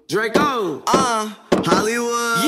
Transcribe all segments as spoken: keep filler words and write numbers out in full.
Draco, uh, Hollywood,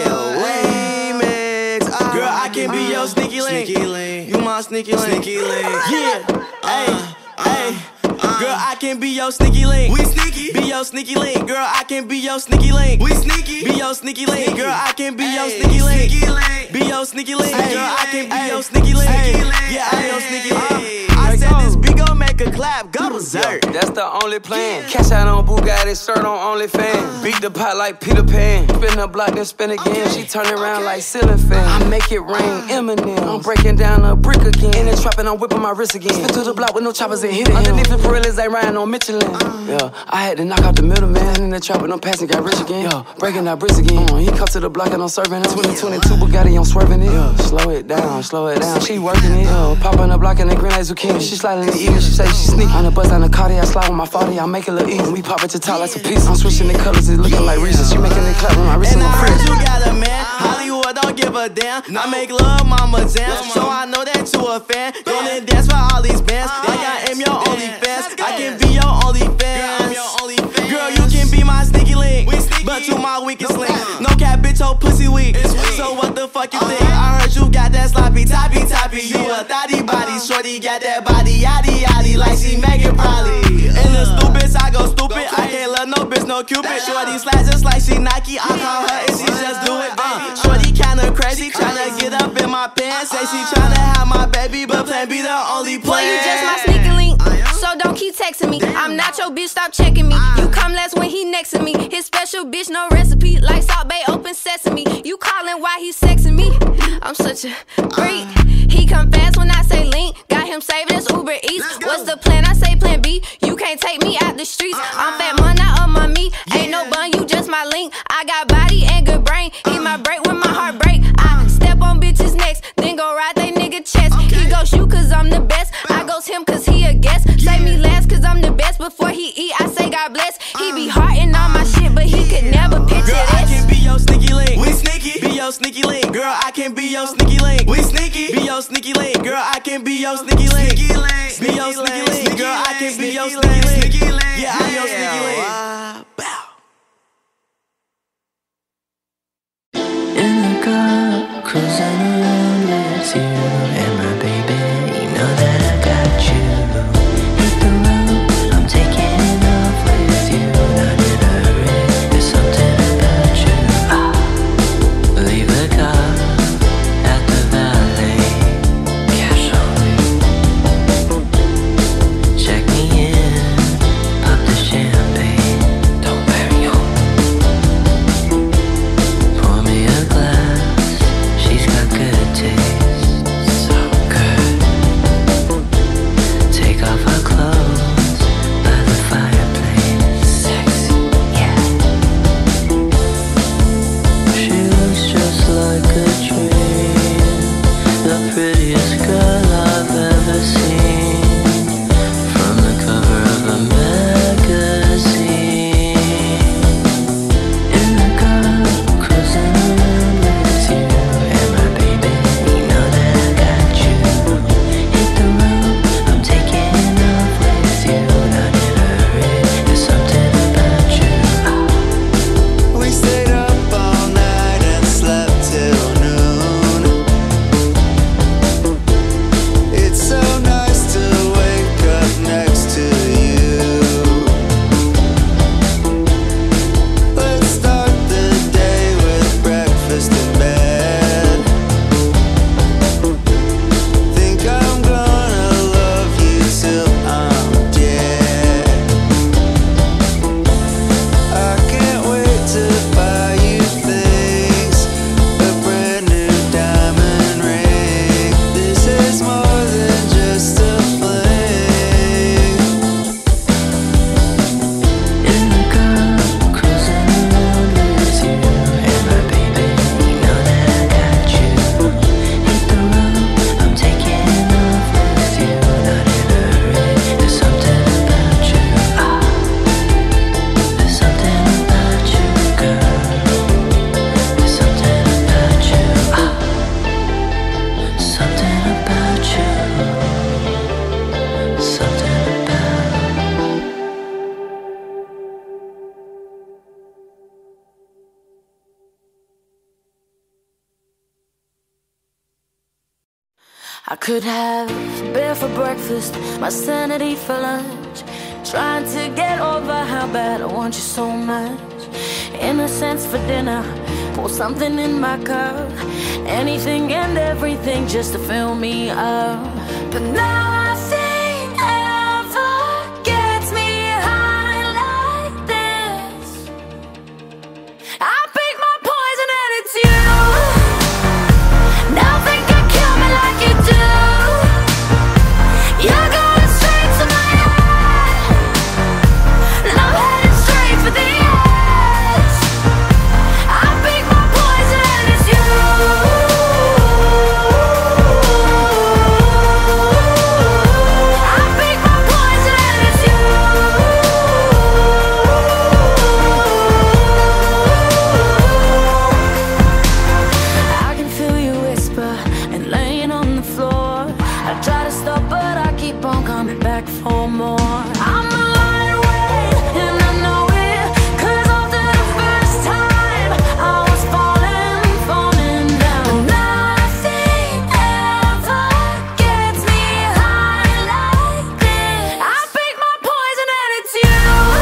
yeah, remix. Uh, Girl, I can be your sneaky link. Sneaky link. You my sneaky link. Sneaky link. Yeah, hey, hey. Girl, I can be your sneaky link. We sneaky. Be your sneaky link. Girl, I can be your sneaky link. We sneaky. Be your sneaky link. Girl, I can be your sneaky link. Be your sneaky link. Girl, I can be your sneaky link. Yeah, I'm your sneaky link. I said this beat gon' make a clap, go berserk. That's the only plan. Cash out on Bugatti, shirt on OnlyFans. Beat the pot like Peter Pan. Spin the block, then spin again. She turn around like ceiling fan. I make it rain, Eminem. I'm breaking down a brick again. In the trap and I'm whipping my wrist again. Spin through the block with no choppers and hit it. Underneath the Pirellis, they riding on Michelin. Yeah, I had to knock out the middleman. In the trap and I'm passing, got rich again. Yeah, breaking out bricks again. Uh, he come to the block and I'm serving it. twenty twenty-two Bugatti, I'm swerving it. Yeah, slow it down, slow it down. She working it. Yeah, popping the block and the green like zucchini. She sliding the evening, she say she sneaky. On the bus down the Cardi, I slide with my forty, I make it look easy. We pop at your top like some pieces. I'm switching the colors, it's looking like Reese's. She making it clap with my wrist and in the I freeze. heard you got a man, Hollywood don't give a damn. I make love, mama dance, so I know that you a fan. Gonna dance for all these bands, like I am your only fans. I can be your only fan. Girl, you can be my sneaky link, but you my weakest link. No cap, bitch, your pussy weak. So what the fuck you think? I heard you got that sloppy, toppy, toppy. You a thotty body, shorty got that body, yaddy, yaddy, like she Megan probably. And the stupid, I go stupid. I can't love no bitch, no cupid. Shorty slash just like she Nike. I call her and she just do it. Uh, shorty kinda crazy, tryna get up in my pants. Say she tryna have my baby, but plan B the only plan. Boy, you just my sneaky link, so don't keep texting me. I'm not your bitch, stop checking me. You come last when he next to me. His special bitch, no recipe. Like Salt Bay, open sesame. You calling why he sexing me? I'm such a freak. He come fast when I say link. Got him saving his Uber Eats. What's the plan? I say plan B. You can't take me out the streets. I'm fat money on my meat. Ain't no bun, you just my link. I got body and good brain. Eat my break when my heart break. I step on bitches' necks, then go ride they nigga chest. He goes you cause I'm the best. I goes him cause he a guest. Say me last cause I'm the best. Before he eat, I say God bless. He be hearting on my shit, but he could never picture Girl, this. I can be your sneaky link. We sneaky. Be your sneaky link. Girl, I can be your sneaky link. We sneaky. Be your sneaky link. Girl, I can be your sneaky link. Be your sneaky link. Girl, I can be your sneaky link. Yeah, I'm your sneaky link. Bow. In the car, cruising around with you and my baby. You know that I got you. Hit the road, I'm taking off with you. Not in a hurry, there's something about you. Ah, leave the car at the valet. Cash on me. Check me in, pop the champagne. I could have beer for breakfast, my sanity for lunch, trying to get over how bad I want you so much. Innocence for dinner, pour something in my cup, anything and everything just to fill me up. But nothing ever gets me high like this. I pick my poison and it's you. Nothing can kill me like you do. You're going straight to my heart, and I'm headed straight for the edge. I pick my poison and it's you. I pick my poison and it's you. I can feel you whisper and laying on the floor. I try to stop, but I keep on coming back for more. I'm a lightweight, and I know it, 'cause after the first time I was falling, falling down. Nothing ever gets me high like this. I pick my poison and it's you.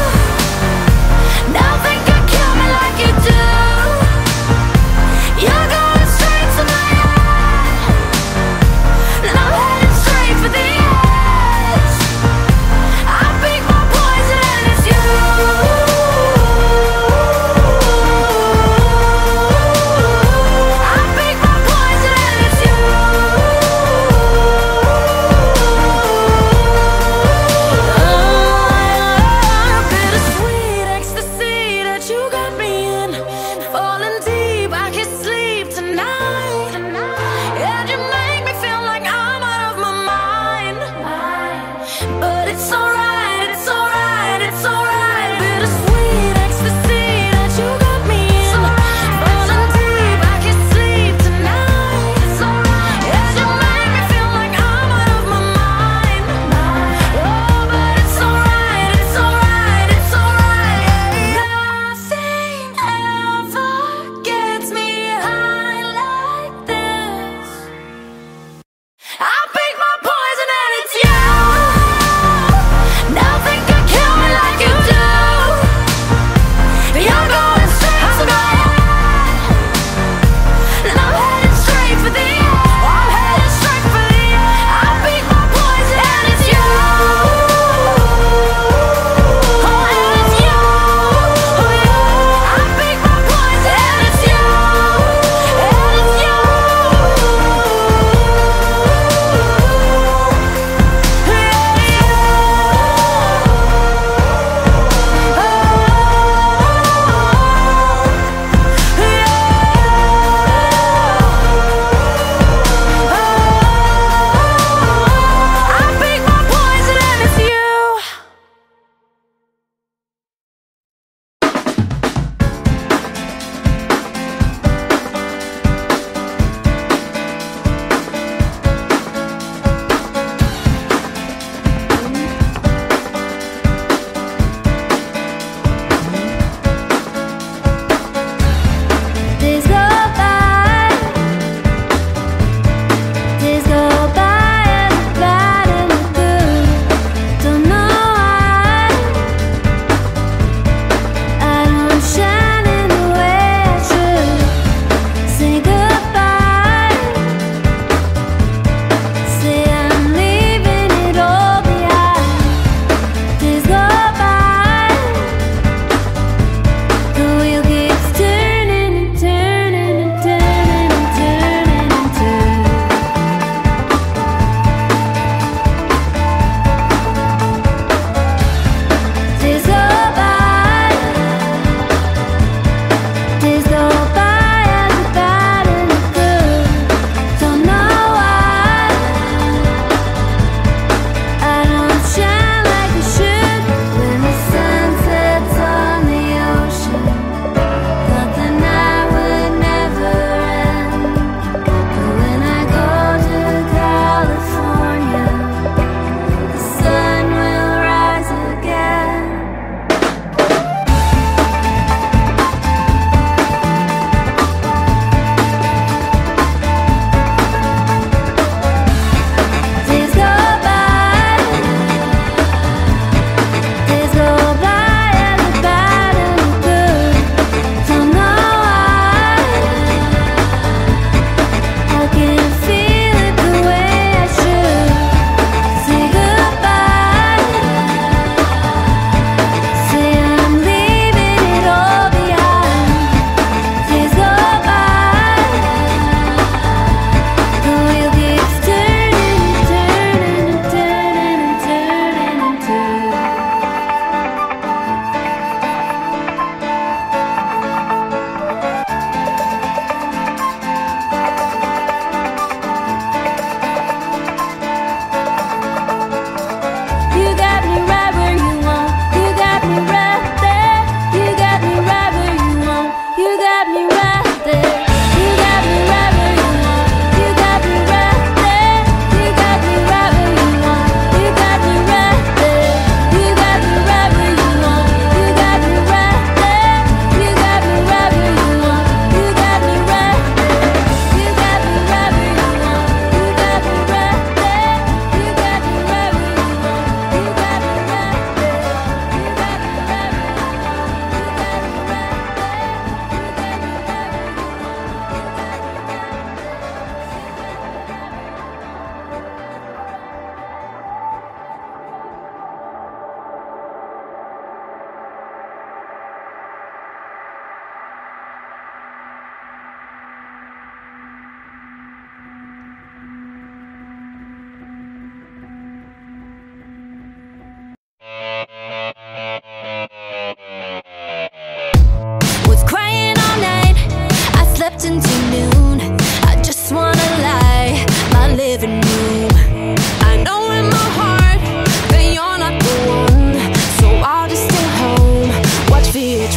Nothing can kill me like you do. You're going straight to my heart, and I'm headed straight for the edge. I pick my poison and it's you. I pick my poison and it's you. Oh, bittersweet ecstasy that you got me in, falling deep, I can't sleep tonight. And you make me feel like I'm out of my mind. But it's alright, it's alright, it's alright. Bittersweet ecstasy that you got me in, falling deep, I can't sleep tonight. And you make me feel like I'm out of my mind. Oh, but it's alright, it's alright, it's alright. Nothing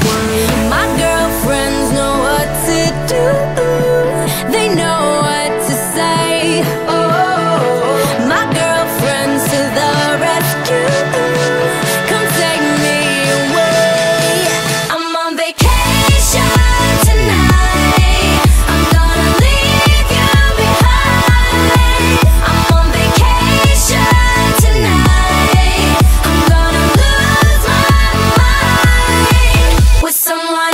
My girlfriends know what to do. They know what to say. Oh, my girlfriends to the rescue. Come take me away. I'm on vacation tonight. I'm gonna leave you behind. I'm on vacation tonight. I'm gonna lose my mind with someone.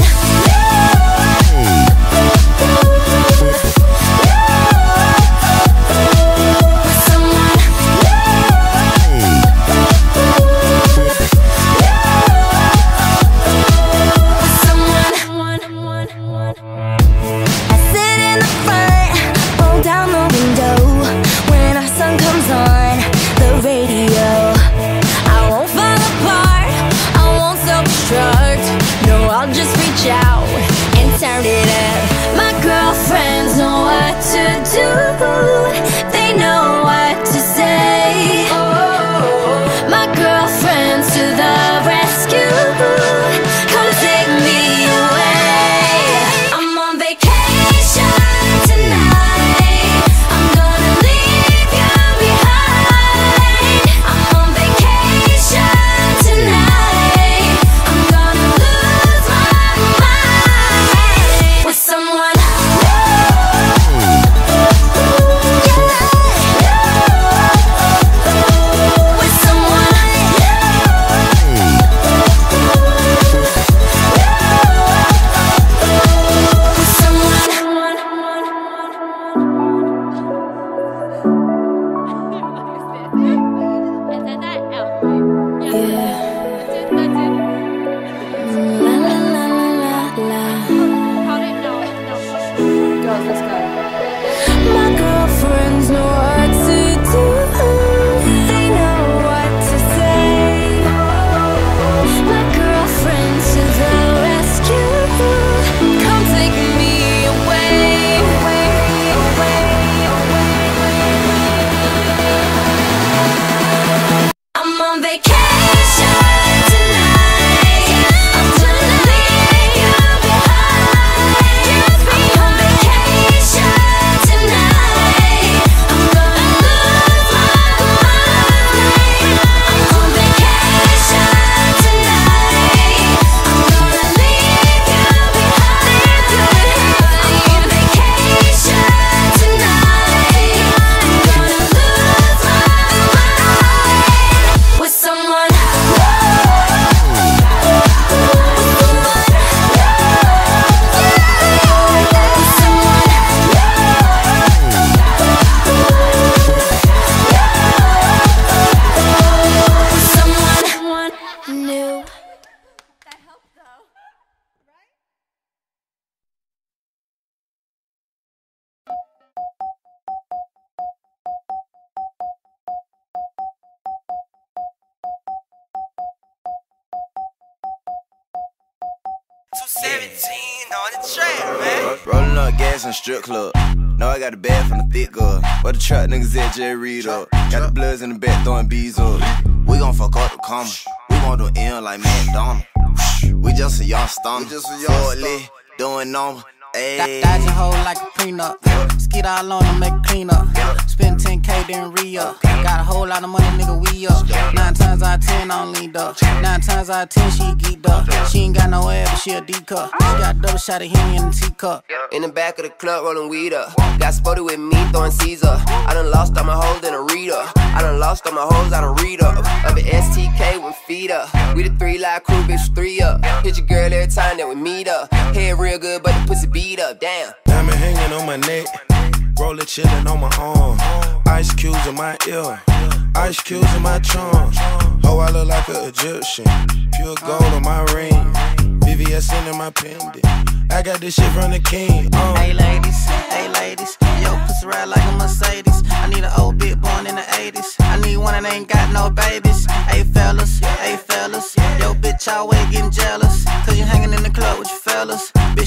seventeen on the track, man. Rolling up gas in strip club. Know I got a bag from the thick girl. Where the trap niggas at, Jerry Reed up. Got the bloods in the back throwing bees up. We gon' fuck up the comma. We gon' do M like McDonald. We just a young stunner. Forward lit, doing normal. Ayy. Dodging hole like a prenup. Skid all on to make a clean up. Spend ten K then re-up. Got a whole lot of money, nigga, we up. Nine times out of ten, I don't lead up. Nine times out of ten, she geeked up. She ain't got no air, but she a D-cup. She got a double shot of Henny in the teacup. In the back of the club, rolling weed up. Got spotted with me, throwing Caesar. I done lost all my hoes in a reader. I done lost all my hoes, I done read up. Up at S T K with feet up. We the three live crew, bitch, three up. Hit your girl every time that we meet up. Head real good, but the pussy beat up, damn. Diamond hanging on my neck, roller chillin' on my arm. Ice cubes in my ear, ice cubes in my charm. Oh, I look like an Egyptian, pure gold on my ring. V V S in my pendant, I got this shit from the king. Um. Hey ladies, hey ladies, yo pussy ride like a Mercedes. I need an old bitch born in the eighties. I need one that ain't got no babies. Hey fellas, hey fellas, yo bitch always getting jealous, cause you hanging in the club with your fellas. Bitch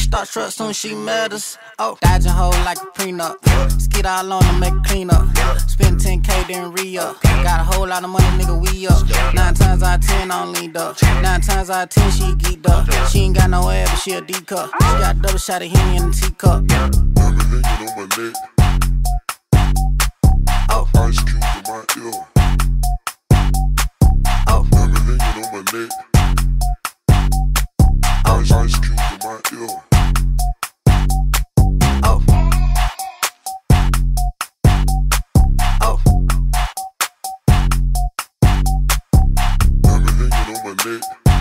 start truck soon she met us. Oh, dodging hoes like a prenup. Skid all on to make a clean up. Spend ten K then re-up. Got a whole lot of money, nigga, we up. Nine times out of ten, I don't leaned up. Nine times out of ten, she geeked up. She ain't got no ass, but she a D-cup. She got a double shot of Henny in the teacup. Oh. Ice cube in my ear. Oh. Hanging on my neck. Oh. Ice cube in my ear. Oh. Oh. Hanging on my neck.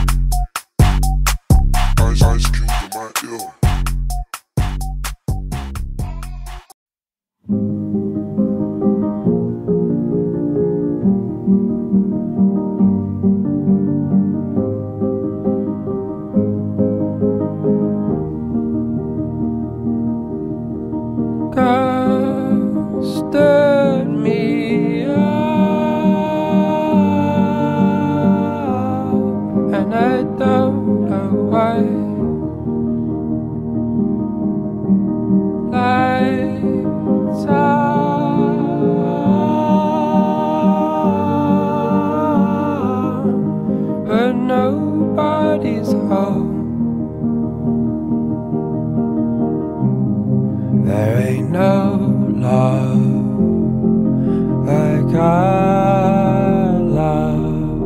Ice, ice cube in my ear. Stood me up, and I don't know why. Lights on, but nobody's home. There ain't no love like our love.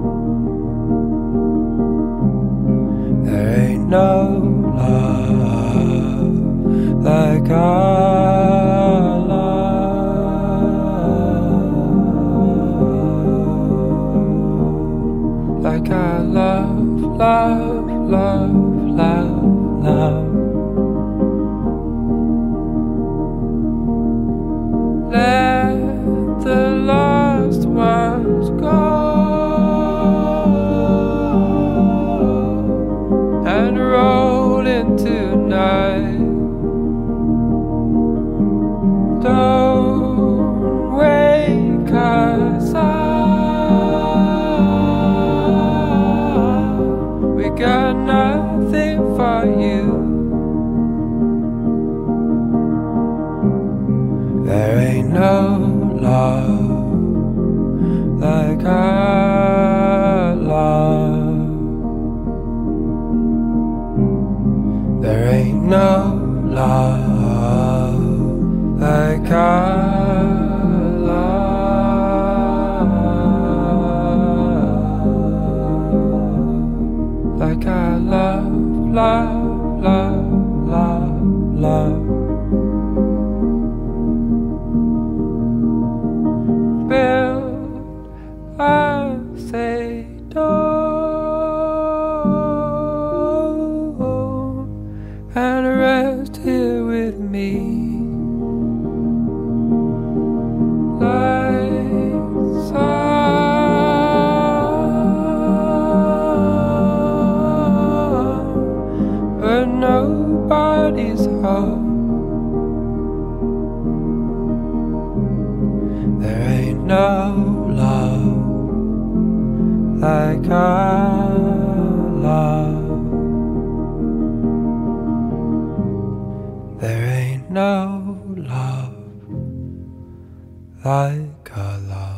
There ain't no love like our love. Like our love, love, love, love, love. Let the lost ones go and roll into night. Don't wake us up. We got nothing for you. There ain't no love like our love. There ain't no love like our love. Like our love, love, love, love, love. Build a say door and rest here with me. Lights on, but nobody's home. There ain't no love like our love. There ain't no love like our love.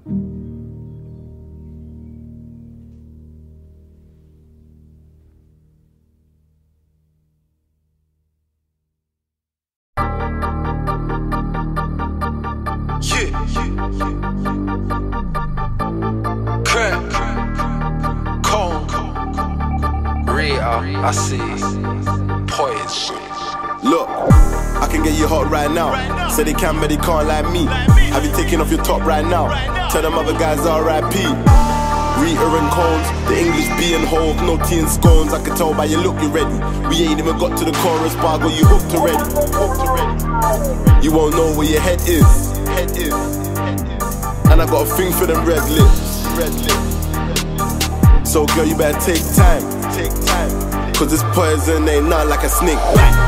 I see poison. Look, I can get you hot right now. Say they can, but they can't like me. Have you taken off your top right now? Tell them other guys R I P. Rita and cones, the English being holes, no tea and scones. I can tell by your look you're ready. We ain't even got to the chorus, but I got you hooked already. You won't know where your head is. Head is. And I got a thing for them red lips. Red lips. So girl, you better take time. Take time. Cause this poison ain't not like a snake bite.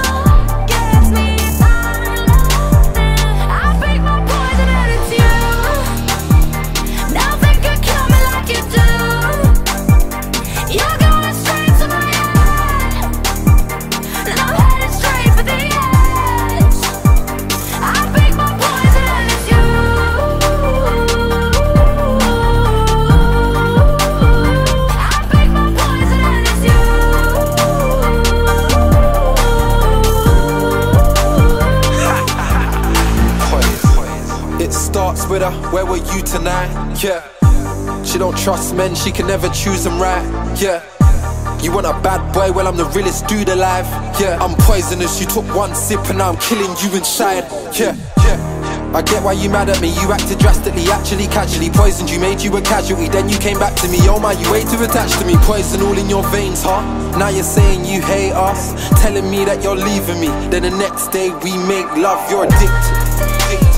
I pick my poison and it's you. It starts with her, where were you tonight? Yeah. She don't trust men, she can never choose them right. Yeah. You want a bad boy, well I'm the realest dude alive. Yeah. I'm poisonous, you took one sip and now I'm killing you inside. Yeah. Yeah. I get why you mad at me, you acted drastically, actually casually poisoned you, made you a casualty, then you came back to me. Oh my, you way too attached to me, poison all in your veins, huh? Now you're saying you hate us, telling me that you're leaving me, then the next day we make love, you're addicted, addicted.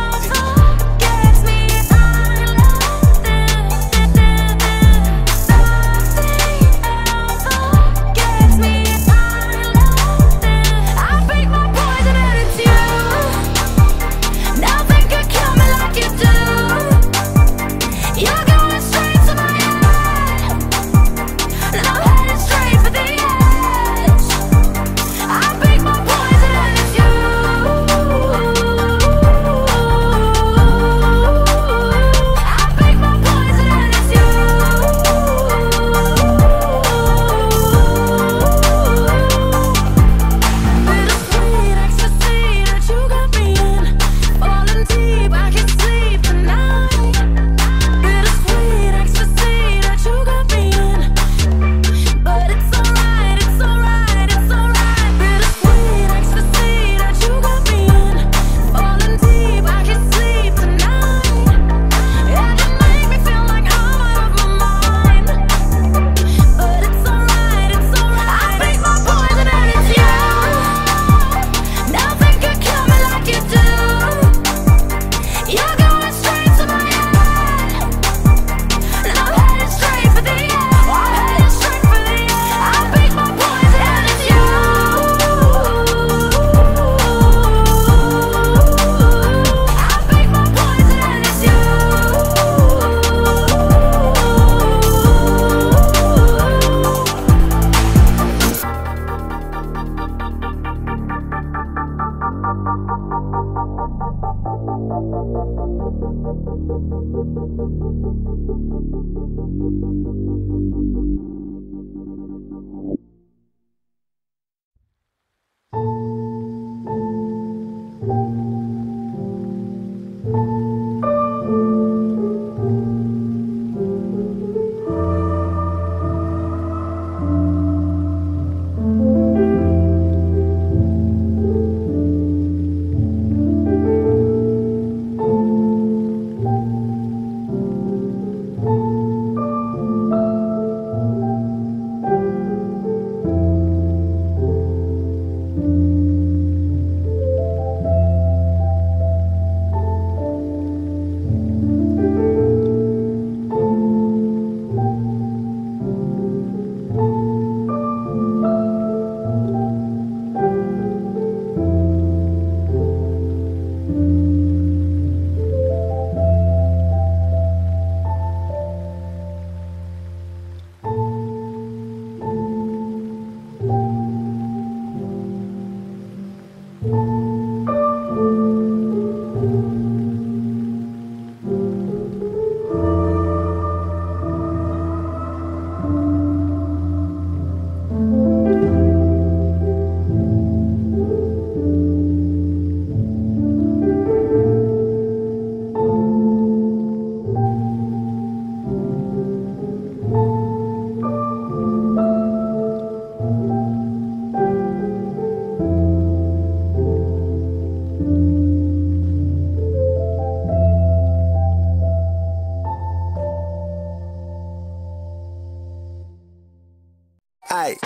Aye.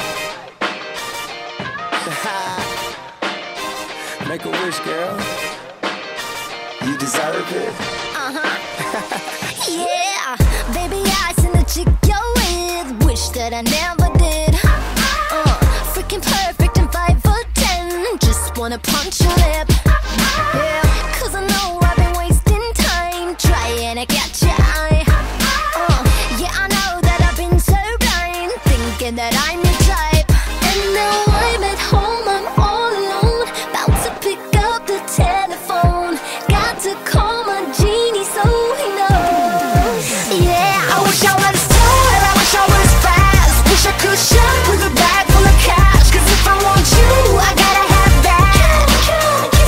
Make a wish, girl. You deserve it. Uh-huh. Yeah, baby, I seen the chick you're with. Wish that I never did. Uh, freaking perfect and five for ten. Just wanna punch your lip. Yeah, cause I know I've been wasting time trying to catch your eye. Uh, yeah, I know that I've been so blind, thinking that I'm your type. And now I'm at home, I'm all alone, about to pick up the telephone. Got to call my genie so he knows. Yeah, I wish I was tall, I wish I was fast. Wish I could shop with a bag full of cash. Cause if I want you, I gotta have that.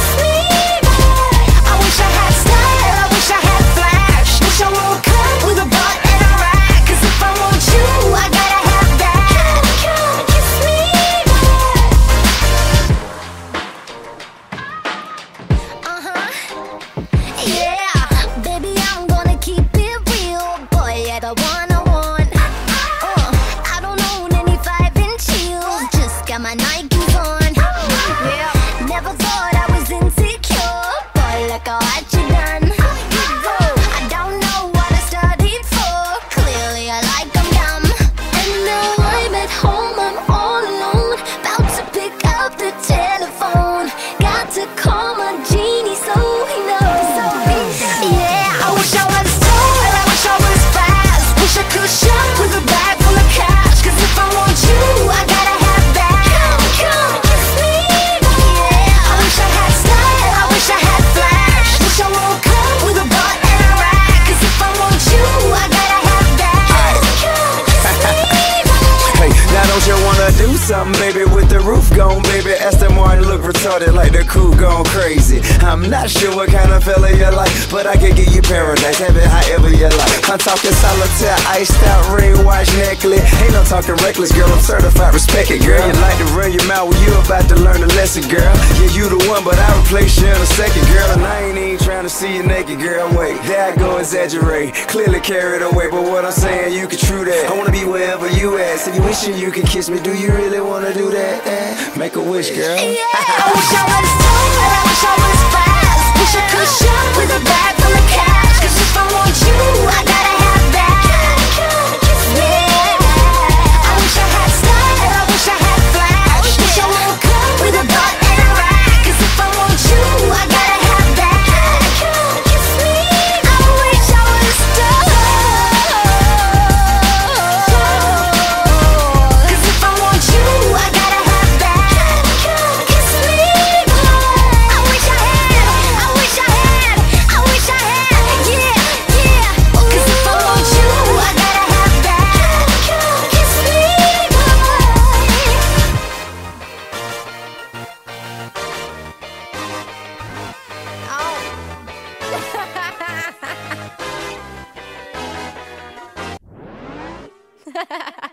something, baby, with the roof gone, baby. Aston Martin look retarded like the coupe gone crazy. I'm not sure what kind of fella you like, but I can give you paradise, have it however you like. I'm talking solitaire, iced out ring watch necklace. Ain't no talking reckless, girl, I'm certified, respect it, girl. You like to run your mouth when you about to learn a lesson, girl. Yeah, you the one, but I replace you in a second, girl. And I ain't even trying to see you naked, girl, wait. There I go exaggerate, clearly carried away, but what I'm saying, you can true that. I wanna be wherever you at, so you wishing you can kiss me. Do you really wanna do that? Eh? Make a wish, girl. Yeah, I wish I was tall, I wish I was fast. Wish I could shop with a bag full of cash. Cause if I want you, I gotta have that. Kiss me. I wish I had style, I wish I had flash. Wish I woke up with a butt and a rack. Cause if I want you, I gotta have that. Kiss me. I wish I was tall. Cause if I want you, I gotta have that. Kiss me. I wish I had, I wish I had, I wish I had, yeah, yeah. Cause if I want you, I gotta have that. Kiss me. Oh.